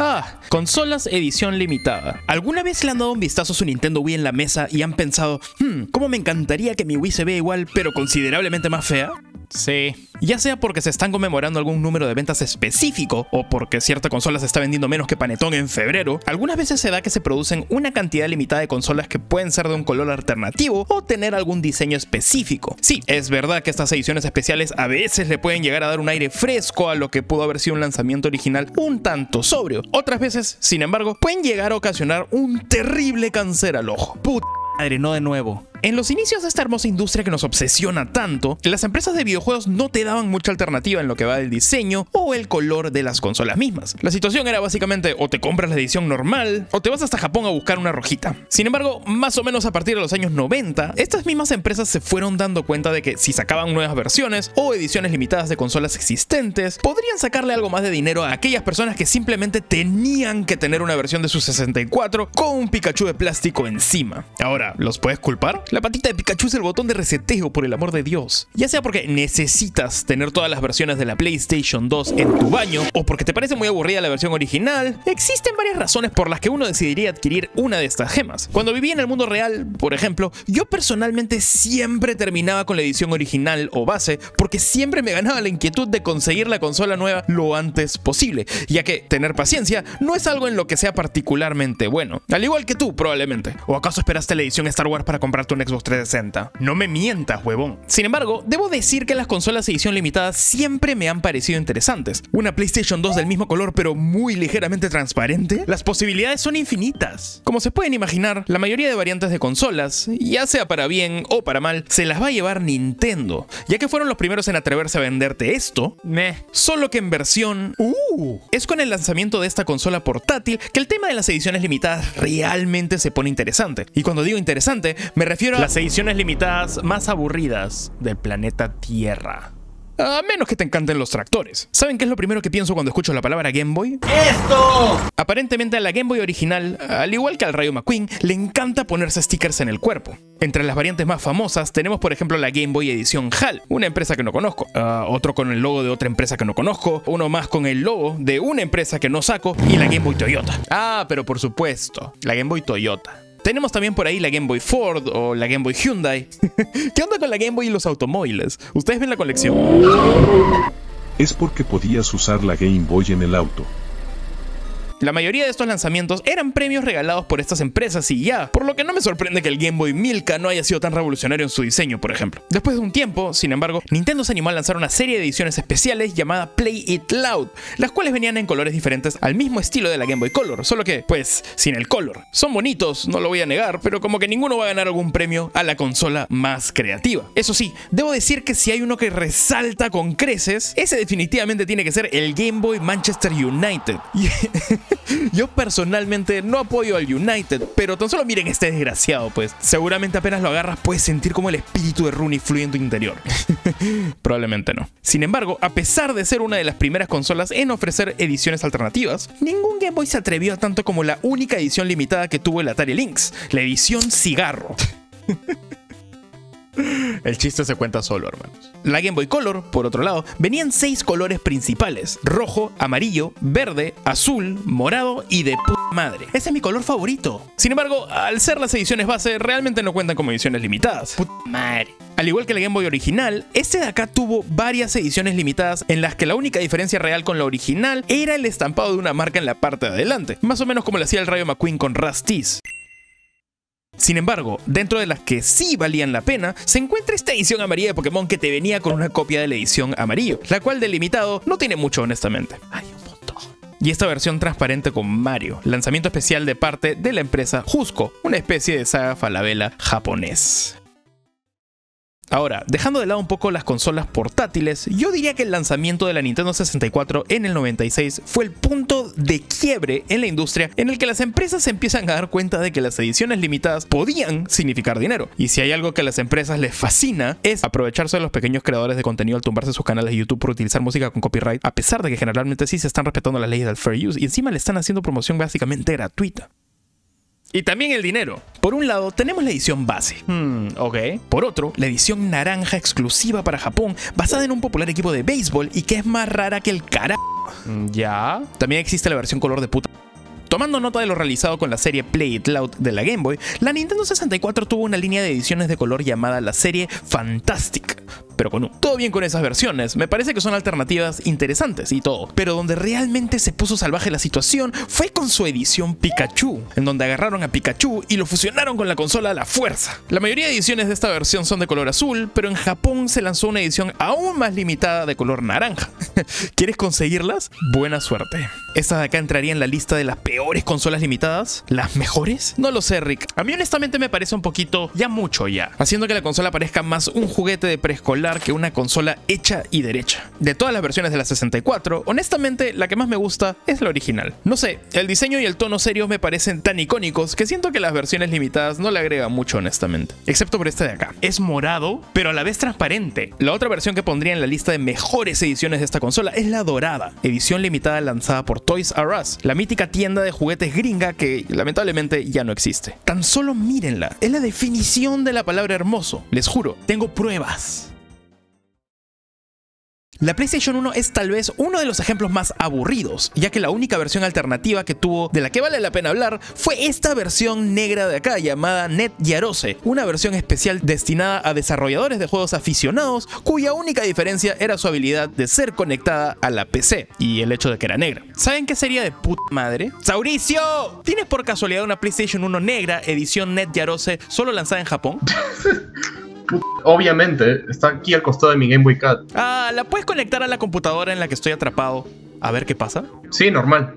Consolas edición limitada. ¿Alguna vez le han dado un vistazo a su Nintendo Wii en la mesa y han pensado, cómo me encantaría que mi Wii se vea igual pero considerablemente más fea? Sí. Ya sea porque se están conmemorando algún número de ventas específico o porque cierta consola se está vendiendo menos que panetón en febrero, algunas veces se da que se producen una cantidad limitada de consolas que pueden ser de un color alternativo o tener algún diseño específico. Sí, es verdad que estas ediciones especiales a veces le pueden llegar a dar un aire fresco a lo que pudo haber sido un lanzamiento original un tanto sobrio. Otras veces, sin embargo, pueden llegar a ocasionar un terrible cáncer al ojo. Puta madre, no de nuevo. En los inicios de esta hermosa industria que nos obsesiona tanto, las empresas de videojuegos no te daban mucha alternativa en lo que va del diseño o el color de las consolas mismas. La situación era básicamente o te compras la edición normal o te vas hasta Japón a buscar una rojita. Sin embargo, más o menos a partir de los años 90, estas mismas empresas se fueron dando cuenta de que si sacaban nuevas versiones o ediciones limitadas de consolas existentes, podrían sacarle algo más de dinero a aquellas personas que simplemente tenían que tener una versión de su 64 con un Pikachu de plástico encima. Ahora, ¿los puedes culpar? La patita de Pikachu es el botón de reseteo, por el amor de Dios. Ya sea porque necesitas tener todas las versiones de la PlayStation 2 en tu baño, o porque te parece muy aburrida la versión original, existen varias razones por las que uno decidiría adquirir una de estas gemas. Cuando vivía en el mundo real, por ejemplo, yo personalmente siempre terminaba con la edición original o base, porque siempre me ganaba la inquietud de conseguir la consola nueva lo antes posible, ya que tener paciencia no es algo en lo que sea particularmente bueno. Al igual que tú, probablemente. ¿O acaso esperaste la edición Star Wars para comprarte un Xbox 360? No me mientas, huevón. Sin embargo, debo decir que las consolas de edición limitada siempre me han parecido interesantes. Una PlayStation 2 del mismo color pero muy ligeramente transparente. Las posibilidades son infinitas. Como se pueden imaginar, la mayoría de variantes de consolas, ya sea para bien o para mal, se las va a llevar Nintendo, ya que fueron los primeros en atreverse a venderte esto, solo que en versión es con el lanzamiento de esta consola portátil que el tema de las ediciones limitadas realmente se pone interesante. Y cuando digo interesante, me refiero a las ediciones limitadas más aburridas del planeta Tierra. A menos que te encanten los tractores. ¿Saben qué es lo primero que pienso cuando escucho la palabra Game Boy? ¡Esto! Aparentemente a la Game Boy original, al igual que al Rayo McQueen, le encanta ponerse stickers en el cuerpo. Entre las variantes más famosas tenemos por ejemplo la Game Boy edición HAL, una empresa que no conozco, otro con el logo de otra empresa que no conozco, uno más con el logo de una empresa que no saco, y la Game Boy Toyota. Pero por supuesto, la Game Boy Toyota. Tenemos también por ahí la Game Boy Ford o la Game Boy Hyundai. ¿Qué onda con la Game Boy y los automóviles? ¿Ustedes ven la colección? Es porque podías usar la Game Boy en el auto. La mayoría de estos lanzamientos eran premios regalados por estas empresas y ya, por lo que no me sorprende que el Game Boy Milka no haya sido tan revolucionario en su diseño, por ejemplo. Después de un tiempo, sin embargo, Nintendo se animó a lanzar una serie de ediciones especiales llamada Play It Loud, las cuales venían en colores diferentes al mismo estilo de la Game Boy Color, solo que, pues, sin el color. Son bonitos, no lo voy a negar, pero como que ninguno va a ganar algún premio a la consola más creativa. Eso sí, debo decir que si hay uno que resalta con creces, ese definitivamente tiene que ser el Game Boy Manchester United. Yo personalmente no apoyo al United, pero tan solo miren este desgraciado, pues. Seguramente apenas lo agarras puedes sentir como el espíritu de Rooney fluye en tu interior. Probablemente no. Sin embargo, a pesar de ser una de las primeras consolas en ofrecer ediciones alternativas, ningún Game Boy se atrevió a tanto como la única edición limitada que tuvo el Atari Lynx, la edición cigarro. El chiste se cuenta solo, hermanos. La Game Boy Color, por otro lado, venían 6 colores principales: rojo, amarillo, verde, azul, morado y de puta madre. Ese es mi color favorito. Sin embargo, al ser las ediciones base, realmente no cuentan como ediciones limitadas. Puta madre. Al igual que la Game Boy original, este de acá tuvo varias ediciones limitadas en las que la única diferencia real con la original era el estampado de una marca en la parte de adelante, más o menos como lo hacía el Rayo McQueen con Rusty's. Sin embargo, dentro de las que sí valían la pena, se encuentra esta edición amarilla de Pokémon que te venía con una copia de la edición amarillo, la cual del limitado no tiene mucho honestamente. Hay un montón. Y esta versión transparente con Mario, lanzamiento especial de parte de la empresa Jusco, una especie de saga Falabella japonés. Ahora, dejando de lado un poco las consolas portátiles, yo diría que el lanzamiento de la Nintendo 64 en el 96 fue el punto de quiebre en la industria en el que las empresas se empiezan a dar cuenta de que las ediciones limitadas podían significar dinero. Y si hay algo que a las empresas les fascina es aprovecharse de los pequeños creadores de contenido al tumbarse sus canales de YouTube por utilizar música con copyright, a pesar de que generalmente sí se están respetando las leyes del fair use y encima le están haciendo promoción básicamente gratuita. Y también el dinero. Por un lado, tenemos la edición base. Ok. Por otro, la edición naranja exclusiva para Japón, basada en un popular equipo de béisbol y que es más rara que el carajo. Ya. También existe la versión color de puta. Tomando nota de lo realizado con la serie Play It Loud de la Game Boy, la Nintendo 64 tuvo una línea de ediciones de color llamada la serie Fantastic, pero con U. Todo bien con esas versiones, me parece que son alternativas interesantes y todo, pero donde realmente se puso salvaje la situación fue con su edición Pikachu, en donde agarraron a Pikachu y lo fusionaron con la consola a la fuerza. La mayoría de ediciones de esta versión son de color azul, pero en Japón se lanzó una edición aún más limitada de color naranja. ¿Quieres conseguirlas? Buena suerte. Esta de acá entraría en la lista de las peores consolas limitadas. ¿Las mejores? No lo sé, Rick. A mí honestamente me parece un poquito, ya mucho ya, haciendo que la consola parezca más un juguete de preescolar que una consola hecha y derecha. De todas las versiones de la 64, honestamente la que más me gusta es la original. No sé, el diseño y el tono serio me parecen tan icónicos que siento que las versiones limitadas no le agregan mucho honestamente. Excepto por esta de acá. Es morado, pero a la vez transparente. La otra versión que pondría en la lista de mejores ediciones de esta consola es la dorada, edición limitada lanzada por Toys R Us, la mítica tienda de juguetes gringa que lamentablemente ya no existe. Tan solo mírenla, es la definición de la palabra hermoso. Les juro, tengo pruebas. La PlayStation 1 es tal vez uno de los ejemplos más aburridos, ya que la única versión alternativa que tuvo de la que vale la pena hablar fue esta versión negra de acá llamada Net Yarose, una versión especial destinada a desarrolladores de juegos aficionados cuya única diferencia era su habilidad de ser conectada a la PC y el hecho de que era negra. ¿Saben qué sería de puta madre? ¡Sauricio! ¿Tienes por casualidad una PlayStation 1 negra edición Net Yarose solo lanzada en Japón? Obviamente, está aquí al costado de mi Game Boy Cat. Ah, ¿la puedes conectar a la computadora en la que estoy atrapado? A ver qué pasa. Sí, normal.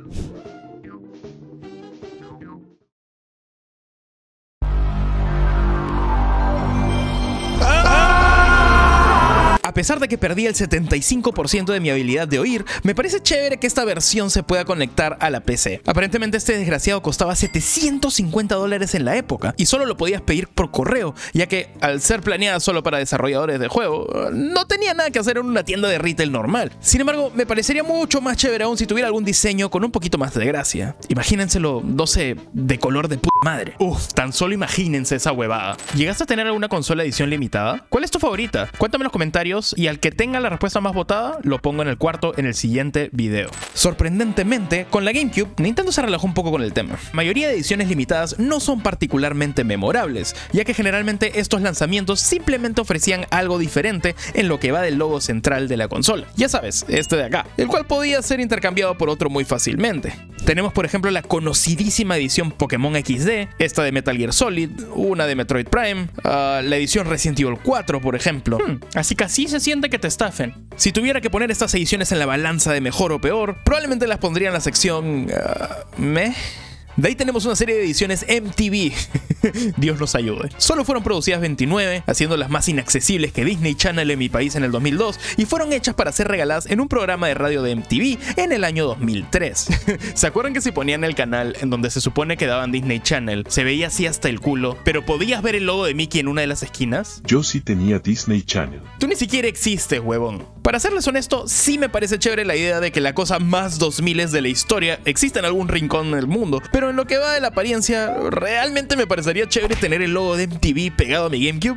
A pesar de que perdí el 75% de mi habilidad de oír, me parece chévere que esta versión se pueda conectar a la PC. Aparentemente este desgraciado costaba $750 en la época y solo lo podías pedir por correo, ya que al ser planeada solo para desarrolladores de juego, no tenía nada que hacer en una tienda de retail normal. Sin embargo, me parecería mucho más chévere aún si tuviera algún diseño con un poquito más de gracia. Imagínenselo, no sé, de color de puta madre. Uf, tan solo imagínense esa huevada. ¿Llegaste a tener alguna consola edición limitada? ¿Cuál es tu favorita? Cuéntame en los comentarios y al que tenga la respuesta más votada, lo pongo en el cuarto en el siguiente video. Sorprendentemente, con la GameCube, Nintendo se relajó un poco con el tema. La mayoría de ediciones limitadas no son particularmente memorables, ya que generalmente estos lanzamientos simplemente ofrecían algo diferente en lo que va del logo central de la consola. Ya sabes, este de acá, el cual podía ser intercambiado por otro muy fácilmente. Tenemos por ejemplo la conocidísima edición Pokémon XD, esta de Metal Gear Solid, una de Metroid Prime, la edición Resident Evil 4 por ejemplo. Así que así se siente que te estafen. Si tuviera que poner estas ediciones en la balanza de mejor o peor, probablemente las pondría en la sección... meh. De ahí tenemos una serie de ediciones MTV. Dios nos ayude. Solo fueron producidas 29, haciéndolas más inaccesibles que Disney Channel en mi país en el 2002, y fueron hechas para ser regaladas en un programa de radio de MTV en el año 2003. ¿Se acuerdan que si ponían el canal en donde se supone que daban Disney Channel, se veía así hasta el culo, pero podías ver el logo de Mickey en una de las esquinas? Yo sí tenía Disney Channel. Tú ni siquiera existes, huevón. Para serles honesto, sí me parece chévere la idea de que la cosa más 2000 de la historia exista en algún rincón del mundo, pero en lo que va de la apariencia, realmente me parecería chévere tener el logo de MTV pegado a mi GameCube.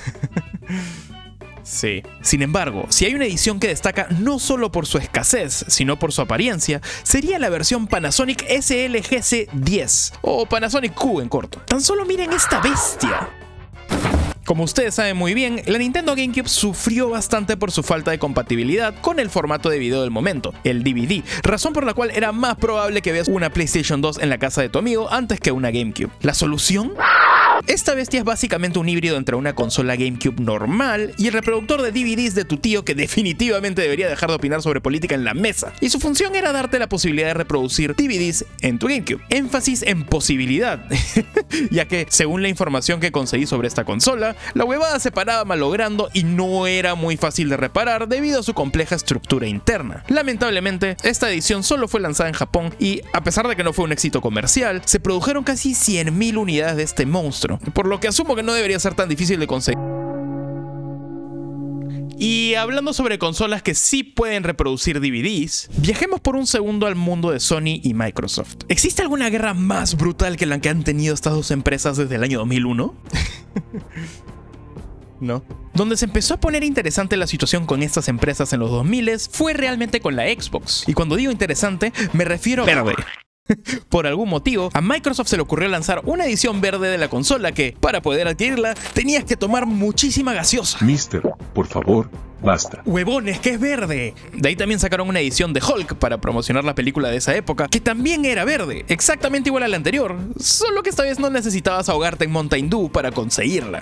Sí. Sin embargo, si hay una edición que destaca no solo por su escasez, sino por su apariencia, sería la versión Panasonic SLGC10, o Panasonic Q en corto. Tan solo miren esta bestia. Como ustedes saben muy bien, la Nintendo GameCube sufrió bastante por su falta de compatibilidad con el formato de video del momento, el DVD, razón por la cual era más probable que veas una PlayStation 2 en la casa de tu amigo antes que una GameCube. ¿La solución? Esta bestia es básicamente un híbrido entre una consola GameCube normal y el reproductor de DVDs de tu tío que definitivamente debería dejar de opinar sobre política en la mesa. Y su función era darte la posibilidad de reproducir DVDs en tu GameCube. Énfasis en posibilidad, ya que según la información que conseguí sobre esta consola, la huevada se paraba malogrando y no era muy fácil de reparar debido a su compleja estructura interna. Lamentablemente, esta edición solo fue lanzada en Japón y, a pesar de que no fue un éxito comercial, se produjeron casi 100.000 unidades de este monstruo, por lo que asumo que no debería ser tan difícil de conseguir. Y hablando sobre consolas que sí pueden reproducir DVDs, viajemos por un segundo al mundo de Sony y Microsoft. ¿Existe alguna guerra más brutal que la que han tenido estas dos empresas desde el año 2001? No. Donde se empezó a poner interesante la situación con estas empresas en los 2000 fue realmente con la Xbox. Y cuando digo interesante, me refiero a verde. Por algún motivo, a Microsoft se le ocurrió lanzar una edición verde de la consola que, para poder adquirirla, tenías que tomar muchísima gaseosa. Mister, por favor, basta. ¡Huevones, que es verde! De ahí también sacaron una edición de Hulk para promocionar la película de esa época, que también era verde, exactamente igual a la anterior, solo que esta vez no necesitabas ahogarte en Mountain Dew para conseguirla.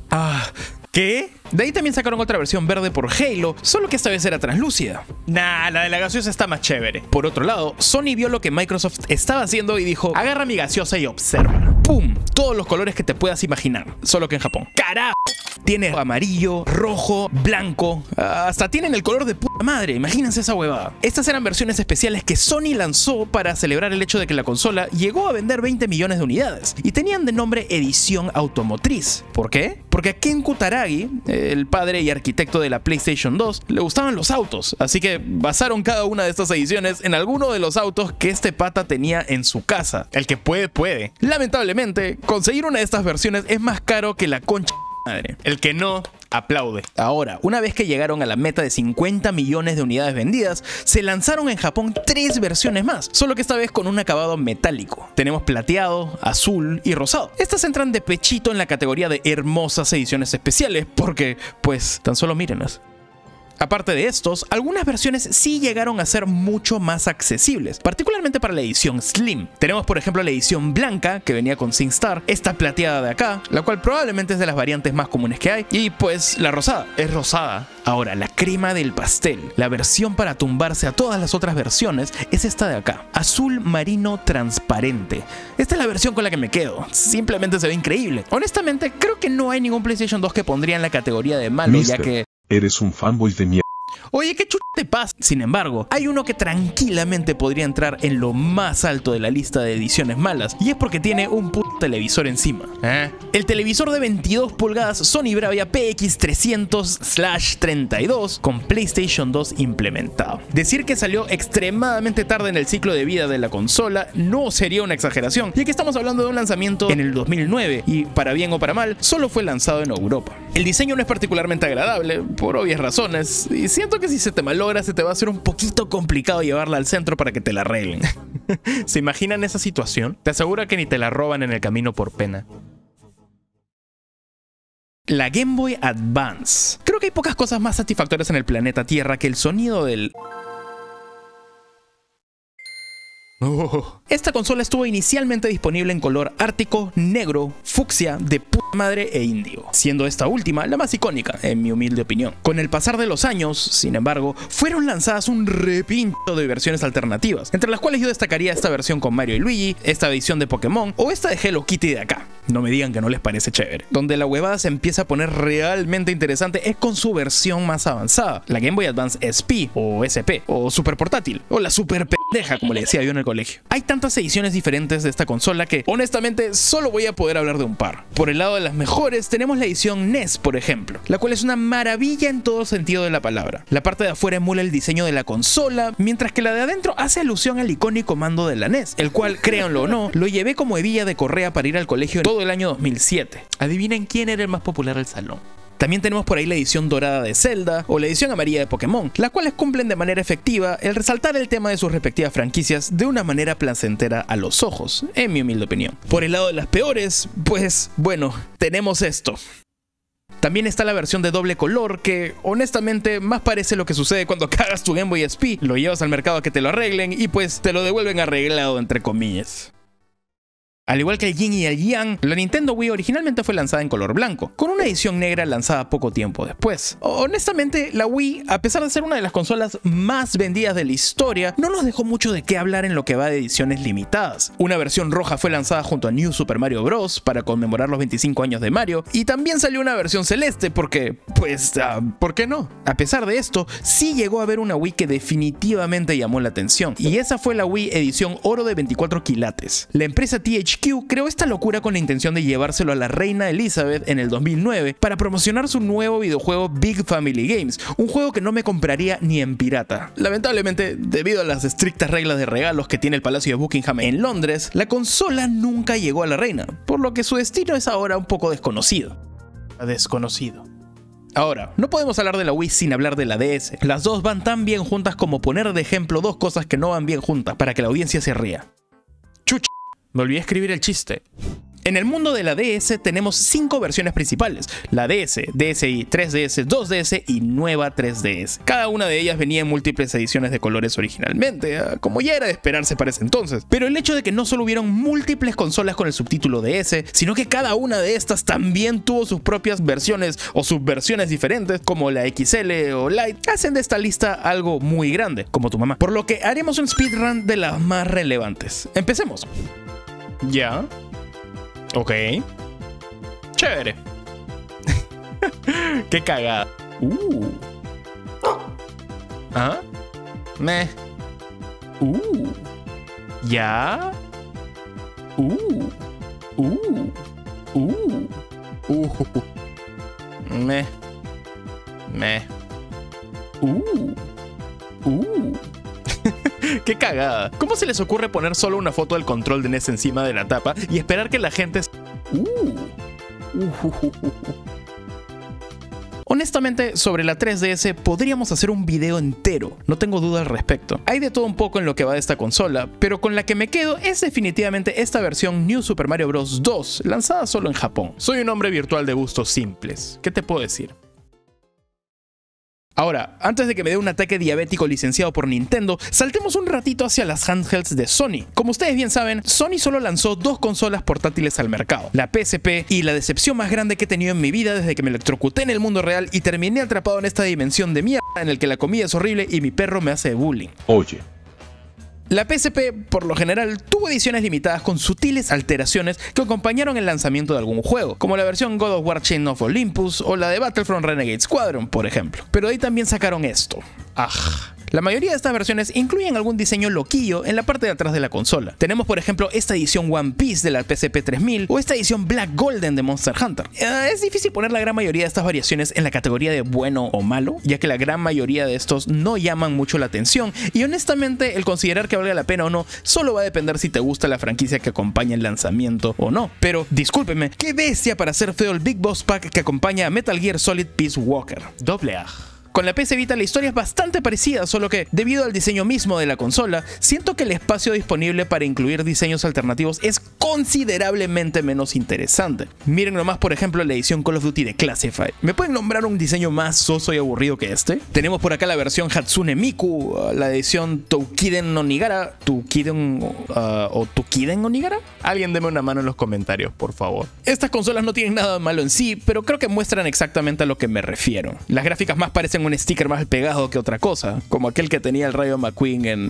¿Qué? De ahí también sacaron otra versión verde por Halo, solo que esta vez era translúcida. Nah, la de la gaseosa está más chévere. Por otro lado, Sony vio lo que Microsoft estaba haciendo y dijo, agarra mi gaseosa y observa. ¡Pum! Todos los colores que te puedas imaginar, solo que en Japón. ¡Carajo! Tiene amarillo, rojo, blanco, hasta tienen el color de puta madre, imagínense esa huevada. Estas eran versiones especiales que Sony lanzó para celebrar el hecho de que la consola llegó a vender 20 millones de unidades y tenían de nombre edición automotriz. ¿Por qué? Porque a Ken Kutaragi, el padre y arquitecto de la PlayStation 2, le gustaban los autos, así que basaron cada una de estas ediciones en alguno de los autos que este pata tenía en su casa. El que puede, puede. Lamentablemente, conseguir una de estas versiones es más caro que la concha madre. El que no, aplaude. Ahora, una vez que llegaron a la meta de 50 millones de unidades vendidas, se lanzaron en Japón 3 versiones más, solo que esta vez con un acabado metálico. Tenemos plateado, azul y rosado. Estas entran de pechito en la categoría de hermosas ediciones especiales, porque, pues, tan solo mírenlas. Aparte de estos, algunas versiones sí llegaron a ser mucho más accesibles, particularmente para la edición Slim. Tenemos por ejemplo la edición blanca, que venía con SingStar, esta plateada de acá, la cual probablemente es de las variantes más comunes que hay, y pues la rosada, es rosada. Ahora, la crema del pastel, la versión para tumbarse a todas las otras versiones, es esta de acá, azul marino transparente. Esta es la versión con la que me quedo, simplemente se ve increíble. Honestamente, creo que no hay ningún PlayStation 2 que pondría en la categoría de malo, Mister, ya que... eres un fanboy de mierda. Oye, ¿qué chucha te pasa? Sin embargo, hay uno que tranquilamente podría entrar en lo más alto de la lista de ediciones malas, y es porque tiene un puto televisor encima. El televisor de 22 pulgadas Sony Bravia PX300/32 con PlayStation 2 implementado. Decir que salió extremadamente tarde en el ciclo de vida de la consola no sería una exageración, ya que estamos hablando de un lanzamiento en el 2009 y, para bien o para mal, solo fue lanzado en Europa. El diseño no es particularmente agradable, por obvias razones, y siento que si se te malogra se te va a hacer un poquito complicado llevarla al centro para que te la arreglen. ¿Se imaginan esa situación? Te aseguro que ni te la roban en el camino por pena. La Game Boy Advance. Creo que hay pocas cosas más satisfactorias en el planeta Tierra que el sonido del... Esta consola estuvo inicialmente disponible en color ártico, negro, fucsia, de puta madre e índigo, siendo esta última la más icónica, en mi humilde opinión. Con el pasar de los años, sin embargo, fueron lanzadas un repinto de versiones alternativas, entre las cuales yo destacaría esta versión con Mario y Luigi, esta edición de Pokémon o esta de Hello Kitty de acá. No me digan que no les parece chévere. Donde la huevada se empieza a poner realmente interesante es con su versión más avanzada, la Game Boy Advance SP o SP o Super Portátil o la Super Pendeja, como le decía yo en el colegio. Hay tantas ediciones diferentes de esta consola que honestamente solo voy a poder hablar de un par. Por el lado de las mejores tenemos la edición NES, por ejemplo, la cual es una maravilla en todo sentido de la palabra. La parte de afuera emula el diseño de la consola, mientras que la de adentro hace alusión al icónico mando de la NES, el cual, créanlo o no, lo llevé como hebilla de correa para ir al colegio todo el año 2007. Adivinen quién era el más popular del salón. También tenemos por ahí la edición dorada de Zelda o la edición amarilla de Pokémon, las cuales cumplen de manera efectiva el resaltar el tema de sus respectivas franquicias de una manera placentera a los ojos, en mi humilde opinión. Por el lado de las peores, pues bueno, tenemos esto. También está la versión de doble color que honestamente más parece lo que sucede cuando cagas tu Game Boy SP, lo llevas al mercado a que te lo arreglen y pues te lo devuelven arreglado entre comillas. Al igual que el Yin y el Yang, la Nintendo Wii originalmente fue lanzada en color blanco, con una edición negra lanzada poco tiempo después. Honestamente, la Wii, a pesar de ser una de las consolas más vendidas de la historia, no nos dejó mucho de qué hablar en lo que va de ediciones limitadas. Una versión roja fue lanzada junto a New Super Mario Bros. Para conmemorar los 25 años de Mario, y también salió una versión celeste porque, pues, ¿por qué no? A pesar de esto, sí llegó a haber una Wii que definitivamente llamó la atención, y esa fue la Wii edición oro de 24 quilates. La empresa THQ HQ creó esta locura con la intención de llevárselo a la reina Elizabeth en el 2009 para promocionar su nuevo videojuego Big Family Games, un juego que no me compraría ni en pirata. Lamentablemente, debido a las estrictas reglas de regalos que tiene el Palacio de Buckingham en Londres, la consola nunca llegó a la reina, por lo que su destino es ahora un poco desconocido. Ahora, no podemos hablar de la Wii sin hablar de la DS. Las dos van tan bien juntas como poner de ejemplo dos cosas que no van bien juntas para que la audiencia se ría. Chucha, me olvidé escribir el chiste. En el mundo de la DS tenemos 5 versiones principales: la DS, DSi, 3DS, 2DS y nueva 3DS. Cada una de ellas venía en múltiples ediciones de colores originalmente, como ya era de esperarse para ese entonces. Pero el hecho de que no solo hubieron múltiples consolas con el subtítulo DS, sino que cada una de estas también tuvo sus propias versiones o subversiones diferentes, como la XL o Lite, hacen de esta lista algo muy grande, como tu mamá. Por lo que haremos un speedrun de las más relevantes. Empecemos. Ya. Ok. Chévere. Qué cagada. ¿Ah? Meh. Ya. Meh. Meh. ¡Qué cagada! ¿Cómo se les ocurre poner solo una foto del control de NES encima de la tapa y esperar que la gente... Honestamente, sobre la 3DS podríamos hacer un video entero, no tengo duda al respecto. Hay de todo un poco en lo que va de esta consola, pero con la que me quedo es definitivamente esta versión New Super Mario Bros. 2, lanzada solo en Japón. Soy un hombre virtual de gustos simples, ¿qué te puedo decir? Ahora, antes de que me dé un ataque diabético licenciado por Nintendo, saltemos un ratito hacia las handhelds de Sony. Como ustedes bien saben, Sony solo lanzó 2 consolas portátiles al mercado, la PSP y la decepción más grande que he tenido en mi vida desde que me electrocuté en el mundo real y terminé atrapado en esta dimensión de mierda en el que la comida es horrible y mi perro me hace bullying. Oye. La PSP, por lo general, tuvo ediciones limitadas con sutiles alteraciones que acompañaron el lanzamiento de algún juego, como la versión God of War Chain of Olympus o la de Battlefront Renegade Squadron, por ejemplo. Pero de ahí también sacaron esto. La mayoría de estas versiones incluyen algún diseño loquillo en la parte de atrás de la consola. Tenemos por ejemplo esta edición One Piece de la PSP 3000 o esta edición Black Golden de Monster Hunter. Es difícil poner la gran mayoría de estas variaciones en la categoría de bueno o malo, ya que la gran mayoría de estos no llaman mucho la atención y honestamente el considerar que valga la pena o no solo va a depender si te gusta la franquicia que acompaña el lanzamiento o no. Pero discúlpeme, qué bestia para hacer feo el Big Boss Pack que acompaña a Metal Gear Solid Peace Walker. AA. Con la PS Vita la historia es bastante parecida, solo que debido al diseño mismo de la consola, siento que el espacio disponible para incluir diseños alternativos es considerablemente menos interesante. Miren nomás por ejemplo la edición Call of Duty de Classified. ¿Me pueden nombrar un diseño más soso y aburrido que este? Tenemos por acá la versión Hatsune Miku, la edición Toukiden no Nigara, Tukiden no Nigara. Alguien deme una mano en los comentarios, por favor. Estas consolas no tienen nada malo en sí, pero creo que muestran exactamente a lo que me refiero. Las gráficas más parecen un sticker más pegado que otra cosa, como aquel que tenía el Rayo McQueen en...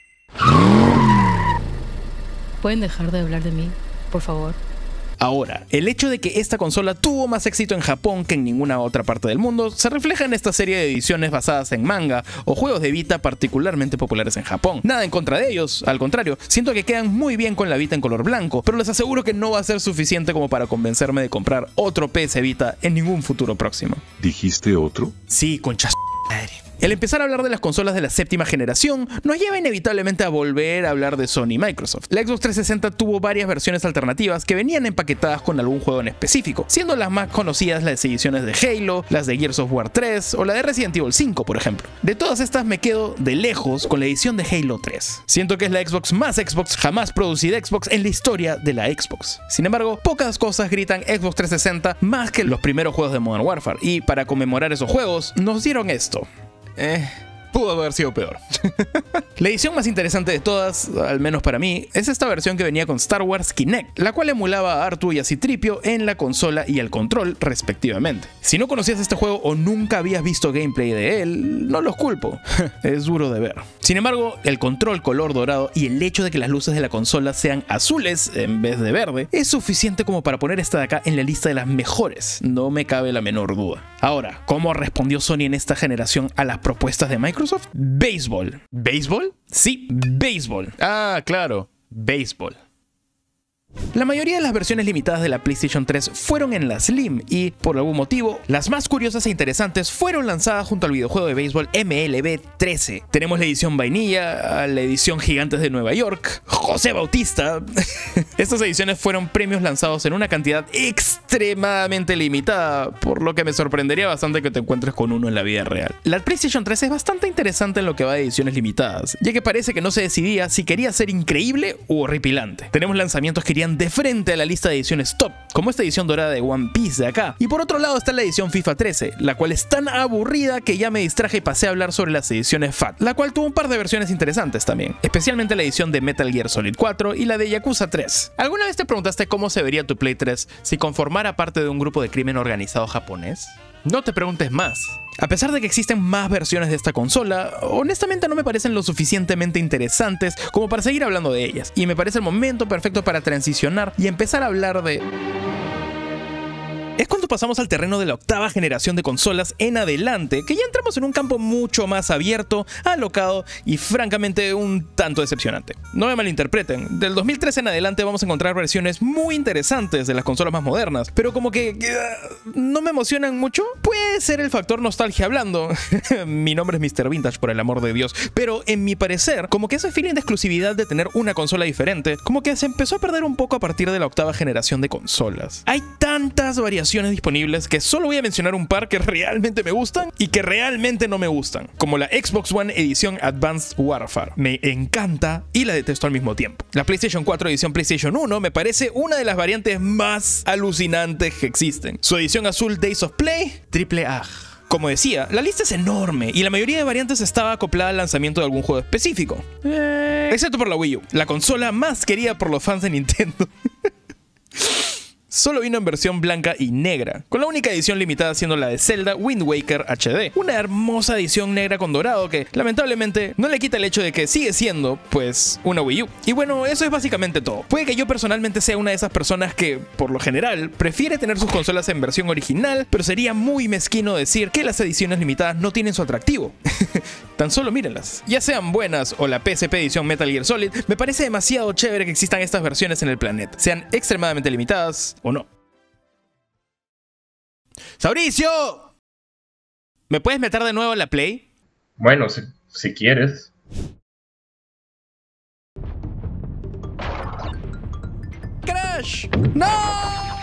¿Pueden dejar de hablar de mí, por favor? Ahora, el hecho de que esta consola tuvo más éxito en Japón que en ninguna otra parte del mundo se refleja en esta serie de ediciones basadas en manga o juegos de Vita particularmente populares en Japón. Nada en contra de ellos, al contrario, siento que quedan muy bien con la Vita en color blanco, pero les aseguro que no va a ser suficiente como para convencerme de comprar otro PS Vita en ningún futuro próximo. ¿Dijiste otro? Sí, concha madre. El empezar a hablar de las consolas de la séptima generación nos lleva inevitablemente a volver a hablar de Sony y Microsoft. La Xbox 360 tuvo varias versiones alternativas que venían empaquetadas con algún juego en específico, siendo las más conocidas las ediciones de Halo, las de Gears of War 3 o la de Resident Evil 5, por ejemplo. De todas estas me quedo de lejos con la edición de Halo 3. Siento que es la Xbox más Xbox jamás producida Xbox en la historia de la Xbox. Sin embargo, pocas cosas gritan Xbox 360 más que los primeros juegos de Modern Warfare, y para conmemorar esos juegos nos dieron esto. Pudo haber sido peor. La edición más interesante de todas, al menos para mí, es esta versión que venía con Star Wars Kinect, la cual emulaba a R2 y a C-3PO en la consola y el control respectivamente. Si no conocías este juego o nunca habías visto gameplay de él, no los culpo, es duro de ver. Sin embargo, el control color dorado y el hecho de que las luces de la consola sean azules en vez de verde es suficiente como para poner esta de acá en la lista de las mejores, no me cabe la menor duda. Ahora, ¿cómo respondió Sony en esta generación a las propuestas de Microsoft? Béisbol. ¿Béisbol? Sí, béisbol. Ah, claro, béisbol. La mayoría de las versiones limitadas de la PlayStation 3 fueron en la Slim y, por algún motivo, las más curiosas e interesantes fueron lanzadas junto al videojuego de béisbol MLB 13. Tenemos la edición vainilla, la edición Gigantes de Nueva York, José Bautista. Estas ediciones fueron premios lanzados en una cantidad extremadamente limitada, por lo que me sorprendería bastante que te encuentres con uno en la vida real. La PlayStation 3 es bastante interesante en lo que va de ediciones limitadas, ya que parece que no se decidía si quería ser increíble o horripilante. Tenemos lanzamientos que irían de frente a la lista de ediciones top, como esta edición dorada de One Piece de acá. Y por otro lado está la edición FIFA 13, la cual es tan aburrida que ya me distraje y pasé a hablar sobre las ediciones FAT, la cual tuvo un par de versiones interesantes también, especialmente la edición de Metal Gear Solid 4 y la de Yakuza 3. ¿Alguna vez te preguntaste cómo se vería tu Play 3 si conformara parte de un grupo de crimen organizado japonés? No te preguntes más. A pesar de que existen más versiones de esta consola, honestamente no me parecen lo suficientemente interesantes como para seguir hablando de ellas, y me parece el momento perfecto para transicionar y empezar a hablar de... Es cuando pasamos al terreno de la octava generación de consolas en adelante, que ya entramos en un campo mucho más abierto, alocado y francamente un tanto decepcionante. No me malinterpreten, del 2013 en adelante vamos a encontrar versiones muy interesantes de las consolas más modernas, pero como que no me emocionan mucho. Puede ser el factor nostalgia hablando. Mi nombre es Mr. Vintage, por el amor de Dios, pero en mi parecer, como que ese feeling de exclusividad de tener una consola diferente, como que se empezó a perder un poco a partir de la octava generación de consolas. Hay tantas variaciones disponibles que solo voy a mencionar un par que realmente me gustan y que realmente no me gustan, como la Xbox One edición Advanced Warfare. Me encanta y la detesto al mismo tiempo. La PlayStation 4 edición PlayStation 1 me parece una de las variantes más alucinantes que existen. Su edición azul Days of Play, triple A. Como decía, la lista es enorme y la mayoría de variantes estaba acoplada al lanzamiento de algún juego específico. Excepto por la Wii U, la consola más querida por los fans de Nintendo. Solo vino en versión blanca y negra, con la única edición limitada siendo la de Zelda Wind Waker HD, una hermosa edición negra con dorado que lamentablemente no le quita el hecho de que sigue siendo, pues, una Wii U. Y bueno, eso es básicamente todo. Puede que yo personalmente sea una de esas personas que, por lo general, prefiere tener sus consolas en versión original, pero sería muy mezquino decir que las ediciones limitadas no tienen su atractivo. Tan solo mírenlas. Ya sean buenas o la PSP edición Metal Gear Solid, me parece demasiado chévere que existan estas versiones en el planeta, sean extremadamente limitadas o no. ¡Sauricio! ¿Me puedes meter de nuevo en la Play? Bueno, si quieres. ¡Crash! ¡No!